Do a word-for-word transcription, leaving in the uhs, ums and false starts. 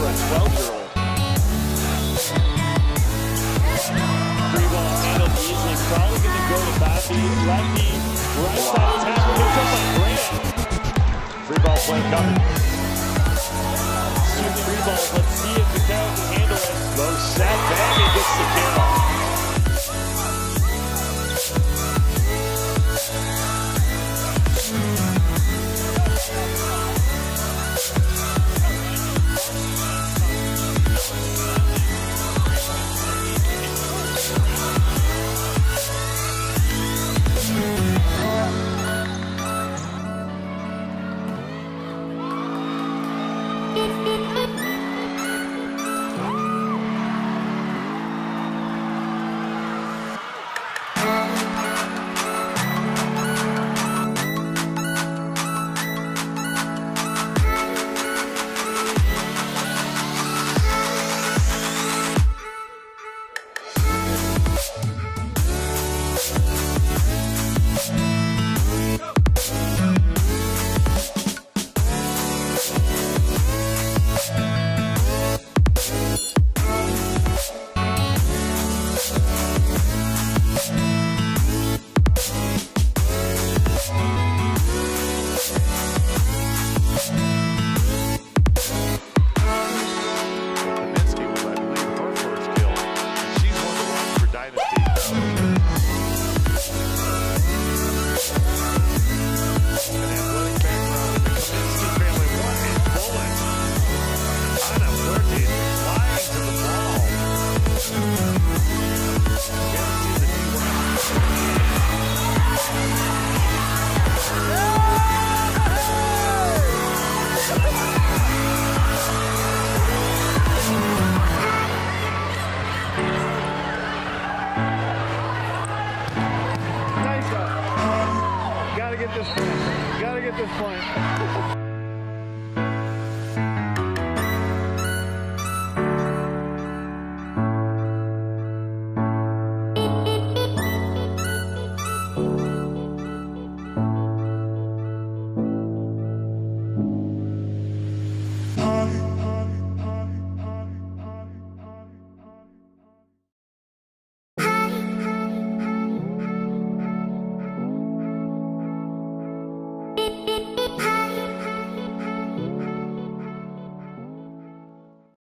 a twelve-year-old. Three ball handled easily. Probably going to go to Bobby. Lefty, right side tackle. Goes up by Grant. Three ball play coming. Two three balls. Let's see if the Cal can handle it. Low set. Baggy gets the kill. Gotta get this point. Gotta get this point.